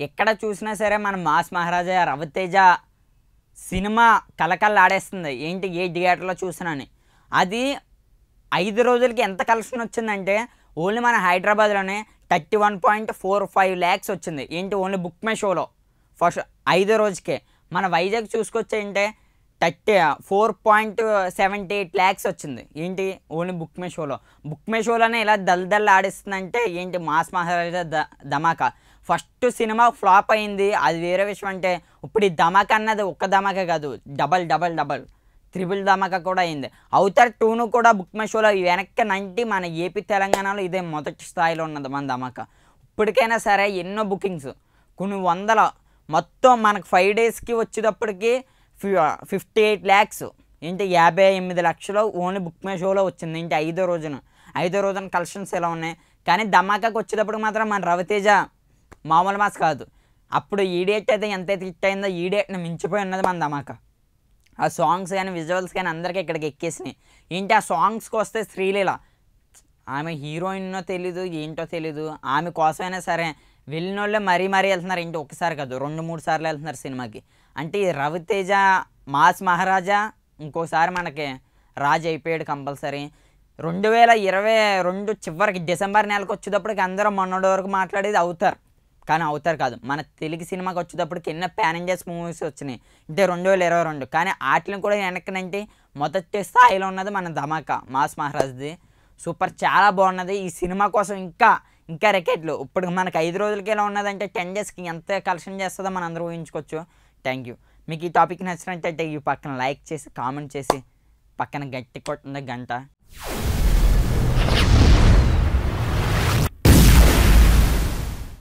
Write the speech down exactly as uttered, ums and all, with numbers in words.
ఎక్కడ చూసినా సరే మన మాస్ మహారాజా రవితేజ సినిమా కలకల్లాడేస్తుంది. ఏంటి ఏ థియేటర్లో చూసినాని. అది ఐదు రోజులకి ఎంత కలెక్షన్ వచ్చిందంటే ఓన్లీ మన హైదరాబాద్లోనే thirty one point four five lakhs వచ్చింది. ఏంటి ఓన్లీ బుక్ మై షోలో ఫస్ట్ ఐదో రోజుకే. మన వైజాగ్ చూసుకొచ్చి ఏంటంటే thirty four point seventy eight lakhs వచ్చింది. ఏంటి ఓన్లీ బుక్ మై షోలో. బుక్ మై షోలోనే ఇలా దల్ దల్ ఆడిస్తుందంటే ఏంటి mass Maharaja the Dhamaka. First సినిమా ఫ్లాప్ అయింది, అది వేరే విషయం. అంటే ఇప్పుడు ఈ ధమాకా అన్నది ఒక్క ధమాకా కాదు, double double double triple Dhamaka కూడా అయింది. అవతార్ టూను కూడా బుక్ మై షోలో వెనక్కి నంటి మన ఏపీ తెలంగాణలో ఇదే మొదటి స్థాయిలో ఉన్నది మన ధమాకా. ఇప్పటికైనా సరే ఎన్నో బుకింగ్స్ కొన్ని వందల మొత్తం మనకు ఫైవ్ డేస్కి వచ్చేటప్పటికి ఫిఫ్టీ ఎయిట్ ల్యాక్స్ ఏంటి యాభై ఎనిమిది లక్షలు ఓన్లీ బుక్ మై షోలో వచ్చింది. ఏంటి ఐదో రోజున ఐదో రోజున కలెక్షన్స్ ఎలా ఉన్నాయి. కానీ ధమాకాకి వచ్చేటప్పుడు మాత్రం మన రవితేజ మామూలు మాస్ కాదు. అప్పుడు ఈ డేట్ అయితే ఎంతైతే హిట్ అయిందో ఈ డేట్ని మించిపోయి ఉన్నది మన ధమాకా. ఆ సాంగ్స్ కానీ విజువల్స్ కానీ అందరికీ ఇక్కడికి ఎక్కేసినాయి. ఏంటి ఆ సాంగ్స్కి వస్తే శ్రీలీల ఆమె హీరోయిన్నో తెలీదు ఏంటో తెలీదు, ఆమె కోసమైనా సరే వెళ్ళిన వాళ్ళే మరీ మరీ వెళ్తున్నారు. ఏంటి ఒకసారి కాదు రెండు మూడు సార్లు వెళ్తున్నారు సినిమాకి. అంటే ఈ రవితేజ మాస్ మహారాజా ఇంకోసారి మనకి రాజు అయిపోయాడు కంపల్సరీ. రెండు వేల ఇరవై రెండు చివరికి డిసెంబర్ నెలకు వచ్చేటప్పటికి అందరూ మొన్నటి వరకు మాట్లాడేది అవుతారు, కానీ అవుతారు కాదు. మన తెలుగు సినిమాకి వచ్చేటప్పటికి ఎన్నో ప్యాన్ ఇండియాస్ మూవీస్ వచ్చినాయి అంటే రెండు వేల ఇరవై రెండు కానీ వాటిని కూడా వెనక్కనంటే మొదటి స్థాయిలో ఉన్నది మన ధమాకా మాస్ మహారాజ్ది. సూపర్, చాలా బాగున్నది. ఈ సినిమా కోసం ఇంకా ఇంకా రికార్డులు. ఇప్పుడు మనకు ఐదు రోజులకి ఎలా ఉన్నదంటే టెన్ డేస్కి ఎంత కలెక్షన్ చేస్తుందో మనం అందరూ ఊహించుకోవచ్చు. Thank you. మీకు ఈ టాపిక్ నచ్చినట్టయితే ఈ పక్కన లైక్ చేసి కామెంట్ చేసి పక్కన గట్టి కొట్టింది గంట.